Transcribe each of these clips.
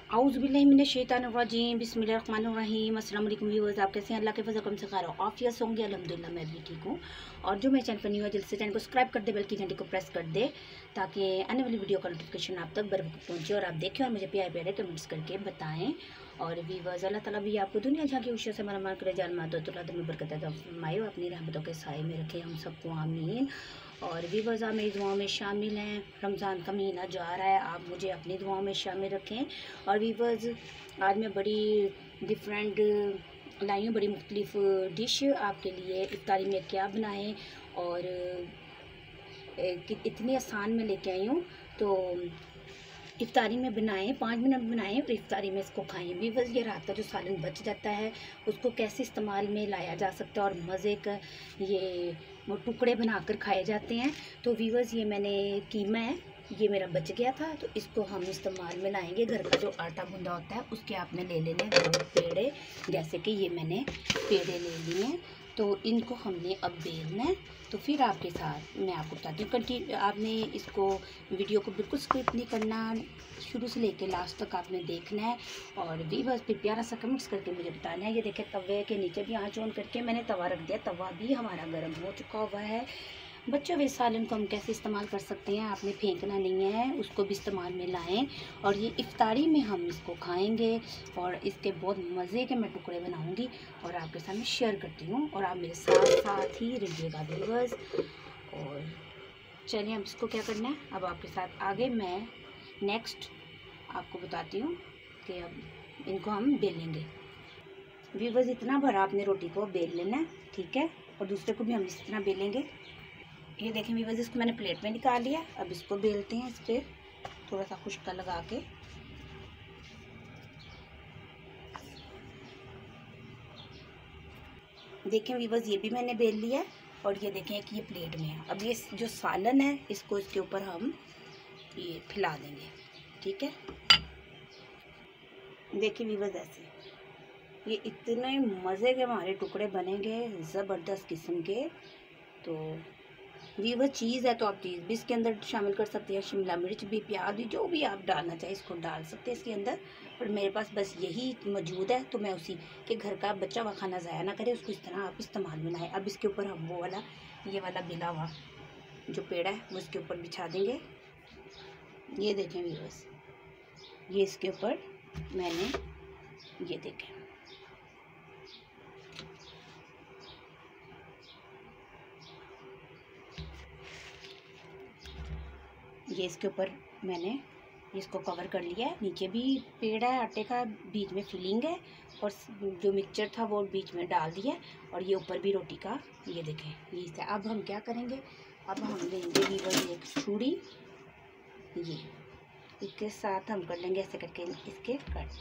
औज़ुबिल्लाहिमिनश्शैतानिर्रजीम बिस्मिल्लाहिर्रहमानिर्रहीम। अस्सलाम वालेकुम व्यूअर्स, आप कैसे हैं? अल्लाह के फज़ल करम से खैर आफियत होंगे। अल्हम्दुलिल्लाह मैं भी ठीक हूँ। और जो मेरे चैनल पर न्यू है जल्दी से चैनल को सब्सक्राइब कर दे, बेल की घंटी को प्रेस कर दे ताकि आने वाली वीडियो का नोटिफिकेशन आप तक बर वक्त पहुँचे और आप देखें और मुझे प्यारे प्यारे कमेंट्स करके बताएँ। और व्यूअर्स, अल्लाह ताला भी आपको दुनिया जहाँ की खुशियों से मालामाल करे, जान मादत में बरकत अता फरमाए, अपनी रहमतों के साए में रखे हम सबको, आमीन। और व्यूअर्स, आप मेरी दुआओं में शामिल हैं। रमज़ान का महीना जो आ रहा है, आप मुझे अपनी दुआओं में शामिल रखें। और व्यूअर्स, आज मैं बड़ी डिफरेंट लाई हूँ, बड़ी मुख्तलिफ डिश आपके लिए। इफ्तारी में क्या बनाएं और इतनी आसान में लेके आई हूँ। तो इफ्तारी में बनाएं, 5 मिनट बनाएं और इफ्तारी में इसको खाएं। व्यूअर्स, ये रात का जो सालन बच जाता है उसको कैसे इस्तेमाल में लाया जा सकता है और मज़े का ये वो टुकड़े बनाकर खाए जाते हैं। तो व्यूअर्स, ये मैंने कीमा है, ये मेरा बच गया था, तो इसको हम इस्तेमाल में लाएंगे। घर का जो आटा गूंदा होता है उसके आपने ले लेने 2 पेड़े, जैसे कि ये मैंने पेड़े ले लिए हैं। तो इनको हमने अब बेलना है। तो फिर आपके साथ मैं आपको बताती हूँ, आपने इसको वीडियो को बिल्कुल स्किप नहीं करना, शुरू से लेकर लास्ट तक आपने देखना है। और व्यूअर्स, फिर प्यारा सा कमेंट्स करके मुझे बताना है। ये देखें, तवे के नीचे भी आँच ऑन करके मैंने तवा रख दिया, तवा भी हमारा गर्म हो चुका हुआ है। बच्चों के सालन को हम कैसे इस्तेमाल कर सकते हैं, आपने फेंकना नहीं है, उसको भी इस्तेमाल में लाएं। और ये इफ्तारी में हम इसको खाएंगे और इसके बहुत मज़े के मैं टुकड़े बनाऊंगी और आपके सामने शेयर करती हूँ। और आप मेरे साथ साथ ही रहिएगा व्यूअर्स। और चलिए, अब इसको क्या करना है, अब आपके साथ आगे मैं नेक्स्ट आपको बताती हूँ कि अब इनको हम बेलेंगे। व्यूअर्स, इतना भरा आपने रोटी को बेल लेना है, ठीक है। और दूसरे को भी हम इस तरह बेलेंगे। ये देखें व्यूअर्स, इसको मैंने प्लेट में निकाल लिया। अब इसको बेलते हैं, इस पर थोड़ा सा खुश्का लगा के। देखें व्यूअर्स, ये भी मैंने बेल लिया है और ये देखें कि ये प्लेट में है। अब ये जो सालन है इसको इसके ऊपर हम ये फैला देंगे, ठीक है। देखिए व्यूअर्स, ऐसे ये इतने मज़े के हमारे टुकड़े बनेंगे, ज़बरदस्त किस्म के। तो व्यूअर्स, चीज़ है तो आप चीज़ भी इसके अंदर शामिल कर सकते हैं, शिमला मिर्च भी, प्याज भी, जो भी आप डालना चाहें इसको डाल सकते हैं इसके अंदर। पर मेरे पास बस यही मौजूद है, तो मैं उसी के घर का बच्चा हुआ खाना ज़ाया ना करे, उसको इस तरह आप इस्तेमाल में लाएँ। अब इसके ऊपर हम वो वाला ये वाला बिला हुआ जो पेड़ा है वो इसके ऊपर बिछा देंगे। ये देखें व्यूअर्स, ये इसके ऊपर मैंने ये देखें, ये इसके ऊपर मैंने इसको कवर कर लिया है। नीचे भी पेड़ है आटे का, बीच में फिलिंग है और जो मिक्सचर था वो बीच में डाल दिया। और ये ऊपर भी रोटी का, ये देखें, ये से अब हम क्या करेंगे, अब हम लेंगे व्यूअर्स एक छुरी, ये इसके साथ हम कर लेंगे ऐसे करके इसके कट।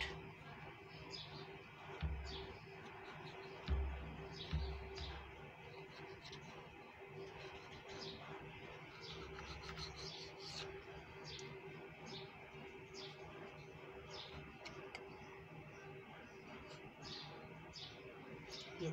ये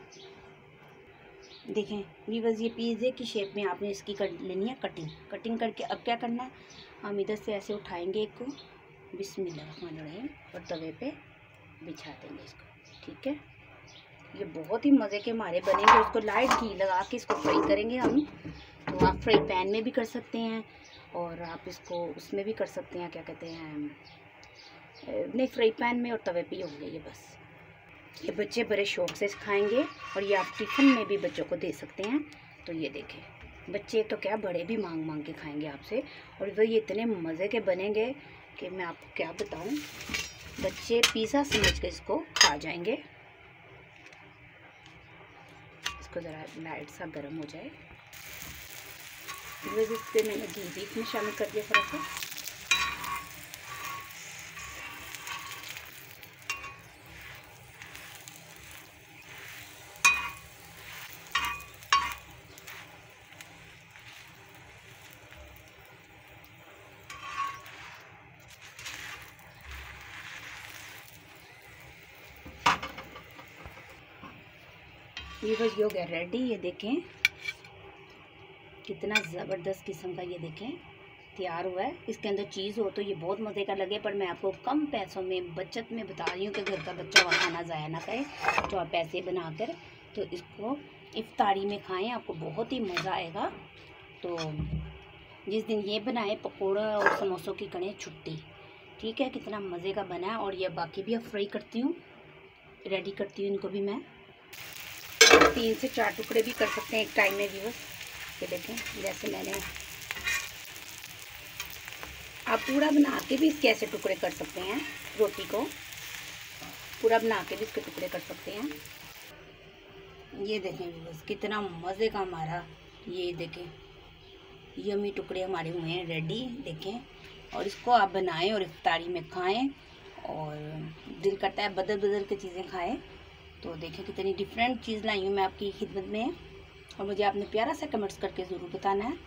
देखें व्यूअर्स, ये पिज़्ज़े की शेप में आपने इसकी कर लेनी है कटिंग करके। अब क्या करना है, हम इधर से ऐसे उठाएंगे एक को, बिस्मिल्लाहिर्रहमानिर्रहीम, और तवे पे बिछा देंगे इसको, ठीक है। ये बहुत ही मज़े के हमारे बनेंगे। उसको लाइट घी लगा के इसको फ्राई करेंगे हम। तो आप फ्राई पैन में भी कर सकते हैं और आप इसको उसमें भी कर सकते हैं, क्या कहते हैं, नहीं, फ्राई पैन में और तवे पे ही होंगे ये बस। ये बच्चे बड़े शौक़ से खाएंगे और ये आप टिफ़िन में भी बच्चों को दे सकते हैं। तो ये देखें, बच्चे तो क्या, बड़े भी मांग मांग के खाएंगे आपसे। और वो ये इतने मज़े के बनेंगे कि मैं आपको क्या बताऊं, बच्चे पिज़्ज़ा समझ के इसको खा जाएंगे। इसको ज़रा लाइट सा गर्म हो जाए, इस पर मैंने घी भी इसमें शामिल कर दिया थोड़ा सा। ये बस हो गया रेडी। ये देखें कितना ज़बरदस्त किस्म का, ये देखें तैयार हुआ है। इसके अंदर चीज़ हो तो ये बहुत मज़े का लगे, पर मैं आपको कम पैसों में बचत में बता रही हूँ कि घर का बच्चा हुआ खाना ज़ाया ना करे। तो आप पैसे बनाकर तो इसको इफ्तारी में खाएं, आपको बहुत ही मज़ा आएगा। तो जिस दिन ये बनाए पकौड़ा और समोसों की करें छुट्टी, ठीक है। कितना मज़े का बना है। और ये बाकी भी अब फ्राई करती हूँ, रेडी करती हूँ इनको भी मैं। 3 से 4 टुकड़े भी कर सकते हैं एक टाइम में भी। बस ये देखें, जैसे मैंने, आप पूरा बना के भी इसके ऐसे टुकड़े कर सकते हैं। रोटी को पूरा बना के भी इसके टुकड़े कर सकते हैं। ये देखें बस कितना मज़े का हमारा, ये देखें यमी टुकड़े हमारे हुए हैं रेडी, देखें। और इसको आप बनाएं और इफ्तारी में खाएं, और दिल करता है बदल बदल के चीज़ें खाएं। तो देखें कितनी डिफरेंट चीज़ लाई हूँ मैं आपकी खिदमत में, और मुझे आपने प्यारा सा कमेंट्स करके ज़रूर बताना है।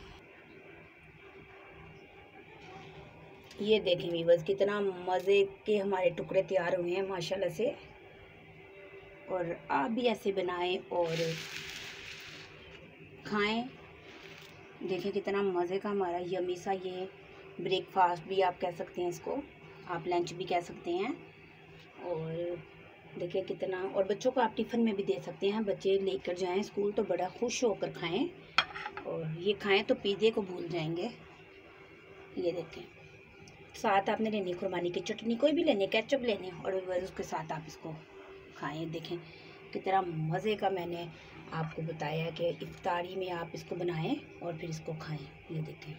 ये देखें वीवर्स कितना मज़े के हमारे टुकड़े तैयार हुए हैं माशाल्लाह से। और आप भी ऐसे बनाएं और खाएं। देखें कितना मज़े का हमारा यमी सा, ये ब्रेकफास्ट भी आप कह सकते हैं इसको, आप लंच भी कह सकते हैं। और देखिए कितना, और बच्चों को आप टिफ़िन में भी दे सकते हैं, बच्चे लेकर जाएं स्कूल तो बड़ा खुश होकर खाएं। और ये खाएं तो पिज़्ज़े को भूल जाएंगे। ये देखें, साथ आपने लेनी खुरमानी की चटनी, कोई भी लेनी, केचप लेने, और उसके साथ आप इसको खाएं। देखें कितना मज़े का मैंने आपको बताया कि इफ्तारी में आप इसको बनाएं और फिर इसको खाएं। ये देखें,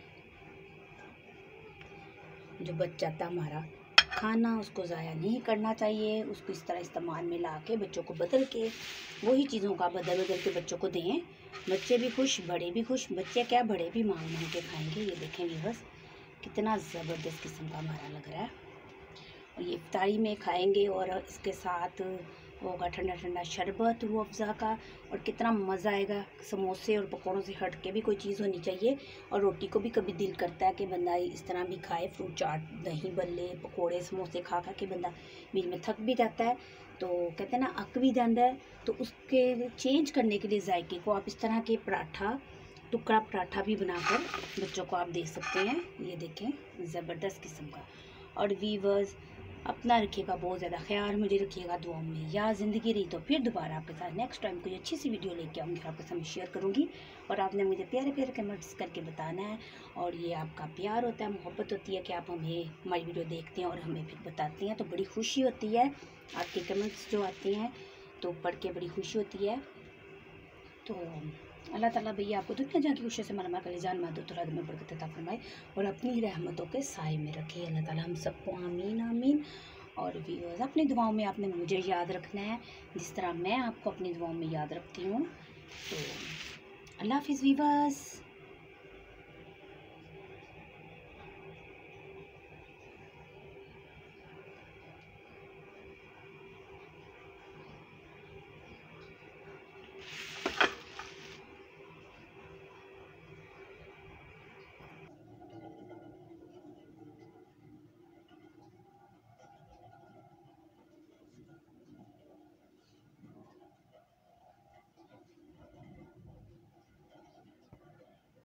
जो बच जाता हमारा खाना उसको ज़ाया नहीं करना चाहिए, उसको इस तरह इस्तेमाल में ला के बच्चों को बदल के वही चीज़ों का बदल बदल के बच्चों को दें। बच्चे भी खुश, बड़े भी खुश, बच्चे क्या बड़े भी मांग मांग के खाएंगे। ये देखें व्यूअर्स कितना ज़बरदस्त किस्म का हमारा लग रहा है। और ये इफ्तारी में खाएंगे और इसके साथ होगा ठंडा ठंडा शरबत रूह अफ़ज़ा का, और कितना मज़ा आएगा। समोसे और पकौड़ों से हट के भी कोई चीज़ होनी चाहिए। और रोटी को भी कभी दिल करता है कि बंदा इस तरह भी खाए, फ्रूट चाट, दही बल्ले, पकौड़े समोसे खा खा के बंदा बीच में थक भी जाता है, तो कहते हैं ना अक भी जाता है। तो उसके चेंज करने के लिए जायके को आप इस तरह के पराठा, टुकड़ा पराठा भी बनाकर बच्चों को आप दे सकते हैं। ये देखें ज़बरदस्त किस्म का। और वीवर्स अपना रखिएगा बहुत ज़्यादा ख्याल, मुझे रखिएगा दुआओं में। या ज़िंदगी रही तो फिर दोबारा आपके साथ नेक्स्ट टाइम कोई अच्छी सी वीडियो लेके आऊँगी, आपके साथ शेयर करूँगी। और आपने मुझे प्यारे प्यारे कमेंट्स करके बताना है। और ये आपका प्यार होता है, मोहब्बत होती है कि आप हमें हमारी वीडियो देखते हैं और हमें फिर बताते हैं, तो बड़ी खुशी होती है। आपके कमेंट्स जो आते हैं तो पढ़ के बड़ी खुशी होती है। तो अल्लाह ताला भैया आपको दुनिया जहाँ की खुशी से मरमा करे, जान मादो तो में बरकत अता फरमाए और अपनी रहमतों के साए में रखे। अल्लाह ताला हम सबको आमीन आमीन। और व्यूअर्स अपनी दुआओं में आपने मुझे याद रखना है जिस तरह मैं आपको अपनी दुआओं में याद रखती हूँ। तो अल्लाह हाफिज़ व्यूअर्स।